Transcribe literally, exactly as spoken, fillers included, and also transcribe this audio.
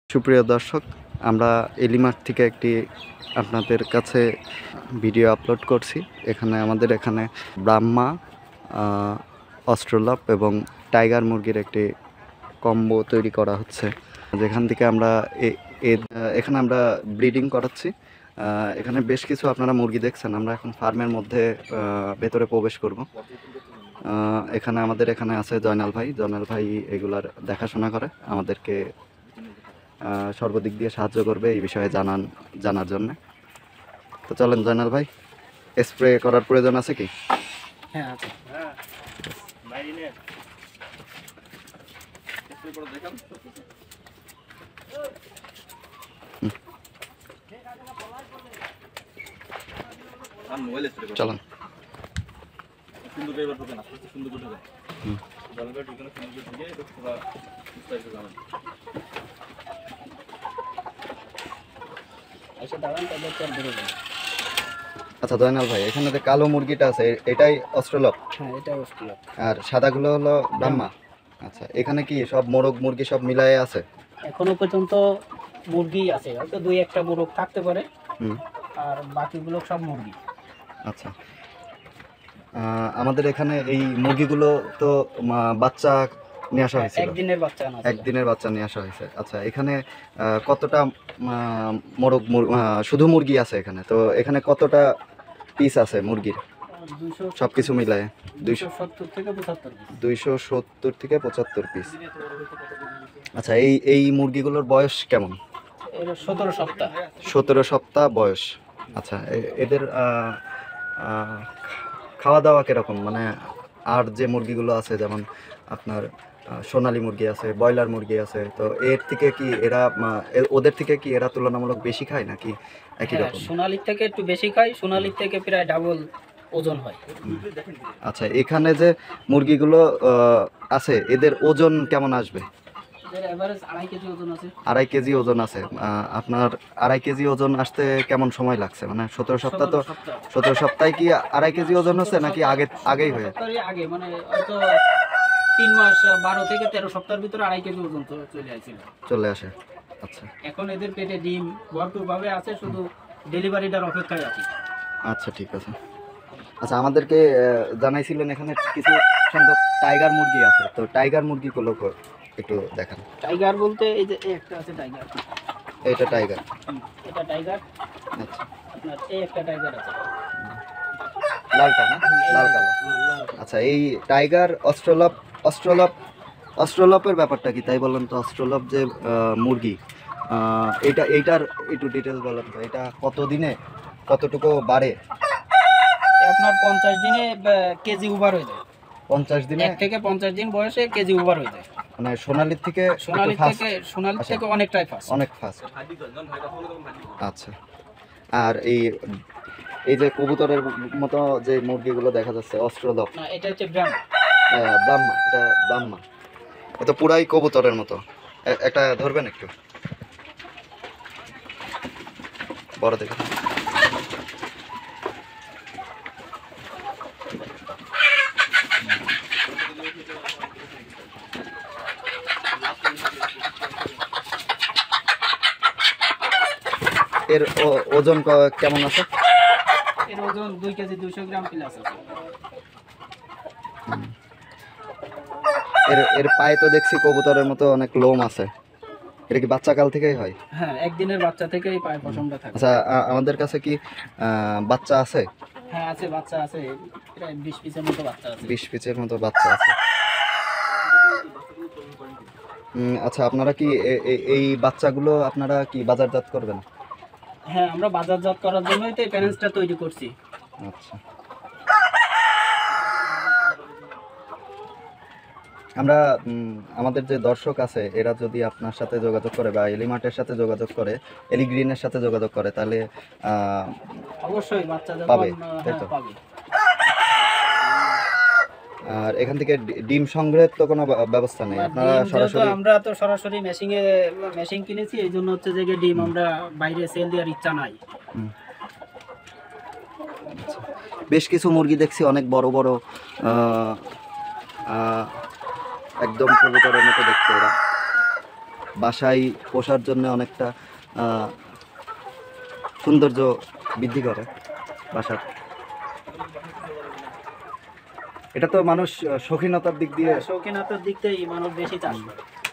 সুপ্রিয় দর্শক, আমরা এলিমার থেকে একটি আপনাদের কাছে ভিডিও আপলোড করছি। এখানে আমাদের এখানে ব্রাহ্মা, অস্ট্রেলপ এবং টাইগার মুরগির একটি কম্বো তৈরি করা হচ্ছে, যেখান থেকে আমরা এখানে আমরা ব্রিডিং করাচ্ছি। এখানে বেশ কিছু আপনারা মুরগি দেখছেন। আমরা এখন ফার্মের মধ্যে ভেতরে প্রবেশ করব। এখানে আমাদের এখানে আছে জয়নাল ভাই। জয়নাল ভাই এগুলার দেখাশোনা করে, আমাদেরকে সর্বদিক দিয়ে সাহায্য করবে এই বিষয়ে জানান জানার জন্য। তো চলেন জয়নাল ভাই, স্প্রে করার প্রয়োজন আছে কি? হ্যাঁ আছে। চলেন। আচ্ছা জয়নাল ভাই, এখানে যে কালো মুরগিটা আছে এটাই অস্ট্রেলপ? হ্যাঁ এটাই অস্ট্রেলপ। আর সাদাগুলো হলো ব্রাহ্মা? আচ্ছা, এখানে কি সব মোরগ মুরগি সব মিলায়ে আছে? এখনো পর্যন্ত মুরগি আছে, হয়তো দুই একটা মোরগ থাকতে পারে, আর বাকিগুলো সব মুরগি। আচ্ছা, আমাদের এখানে এই মুরগিগুলো তো বাচ্চা নিয়ে আসা হয়েছে? একদিনের বাচ্চা না, একদিনের বাচ্চা নিয়ে আসা হয়েছে। আচ্ছা, এখানে কতটা মোরগ শুধু মুরগি আছে এখানে? তো এখানে কতটা পিস আছে মুরগির সব কিছু মিলায়? দুইশো সত্তর থেকে পঁচাত্তর পিস। আচ্ছা, এই এই মুরগিগুলোর বয়স কেমন? সতেরো সপ্তাহ। সতেরো সপ্তাহ বয়স। আচ্ছা, এদের খাওয়া দাওয়া কিরকম? মানে আর যে মুরগিগুলো আছে, যেমন আপনার সোনালী মুরগি আছে, ব্রয়লার মুরগি আছে, তো এর থেকে কি এরা ওদের থেকে কি এরা তুলনামূলক বেশি খায় নাকি একই রকম? সোনালীর থেকে একটু বেশি খায়, সোনালীর থেকে প্রায় ডাবল ওজন হয়। আচ্ছা, এখানে যে মুরগিগুলো আছে এদের ওজন কেমন আসবে? আড়াই কেজি ওজন আছে। আপনার আড়াই কেজি ওজন আসতে কেমন সময় লাগছে? মানে সতেরো সপ্তাহ তো সতেরো সপ্তাহে কি আড়াই কেজি ওজন হচ্ছে নাকি আগে আগেই হয়ে? আগে মানে হয়তো তিন মাস বারো থেকে তেরো সপ্তাহের ভিতরে আড়াই কেজি ওজন চলে আসছিল চলে আসে। আচ্ছা, এখন এদের পেটে ডিম ভরপুর ভাবে আছে, শুধু ডেলিভারিটার অপেক্ষায় আছে। আচ্ছা ঠিক আছে। আচ্ছা, আমাদেরকে জানাইছিলেন এখানে কিছু সংখ্যক টাইগার মুরগি আছে, তো টাইগার মুরগিগুলো একটু দেখান। টাইগার বলতে এই যে একটা আছে টাইগার, এটা টাইগার, এটা টাইগার। আচ্ছা, আপনার এই একটা টাইগার আছে, লালটা না? লাল কালো। আচ্ছা, এই টাইগার অস্ট্রেলপ অস্ট্রেলপ অস্ট্রেলপের ব্যাপারটা কি তাই বলেন তো? অস্ট্রেলপ যে মুরগি, এটা এইটার একটু ডিটেলস বলেন তো। এটা কত দিনে কতটুকু বাড়ে? আপনার পঞ্চাশ দিনে কেজি ওভার হয়ে যায়। পঞ্চাশ দিনে? এক থেকে পঞ্চাশ দিন বয়সে কেজি ওভার হয়ে যায়। মানে সোনালির থেকে সোনালির থেকে সোনালির থেকে অনেকটাই ফাস্ট, অনেক ফাস্ট। আচ্ছা, আর এই এই যে কবুতরের মতো যে মুরগিগুলো দেখা যাচ্ছে অস্ট্রেলপ, না এটা হচ্ছে ব্রাহ্মা। হ্যাঁ ব্রাহ্মা, এটা ব্রাহ্মা। এটা পুরাই কবুতরের মতো। একটা ধরবেন একটু বড় দেখে। এর ওজন কেমন আছে? এর ওজন দুই কেজি দুইশো গ্রাম প্লাস আছে। এর এর পায়ে তো দেখছি কবুতরের মতো অনেক লোম আছে। এটা কি বাচ্চা কাল থেকেই হয়? হ্যাঁ, একদিনের বাচ্চা থেকেই পায়ে পশমটা থাকে। আচ্ছা, আমাদের কাছে কি বাচ্চা আছে? হ্যাঁ আছে, বাচ্চা আছে, প্রায় বিশ পিসের মতো বাচ্চা আছে। বিশ পিসের মতো বাচ্চা আছে। আচ্ছা, আপনারা কি এই বাচ্চাগুলো আপনারা কি বাজারজাত করবেন? হ্যাঁ, আমরা বাজারজাত করার জন্যই তো এই প্যারেন্টসটা তৈরি করছি। আচ্ছা, আমরা আমাদের যে দর্শক আছে এরা যদি আপনার সাথে যোগাযোগ করে বা এলিমার্টের সাথে যোগাযোগ করে, এলি গ্রিনের সাথে যোগাযোগ করে, তাহলে অবশ্যই বাচ্চা পাবে, তাই তো? আর এখান থেকে ডিম সংগ্রহের তো কোনো ব্যবস্থা নেই? আপনারা সরাসরি? আমরা তো সরাসরি মেশিনে মেশিন কিনেছি, এই জন্য হচ্ছে যে ডিম আমরা বাইরে সেল দেওয়ার ইচ্ছা নাই। বেশ কিছু মুরগি দেখছি অনেক বড় বড়, একদম কবুতরের মতো দেখতে। ওরা বাসায় পোষার জন্য অনেকটা আহ, সৌন্দর্য বৃদ্ধি করে বাসার। এটা তো মানুষ আহ, শৌখিনতার দিক দিয়ে শৌখিনতার দিক থেকে মানুষ বেশি চাষ করে।